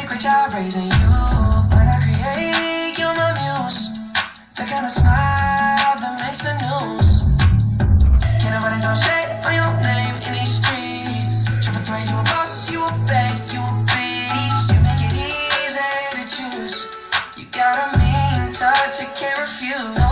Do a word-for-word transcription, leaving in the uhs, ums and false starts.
great job raising you. When I create, you're my muse. The kind of smile that makes the news. Can't nobody throw shade on your name in these streets. Triple threat, you a boss, you a bank, you a beast. You make it easy to choose. You got a mean touch, I can't refuse.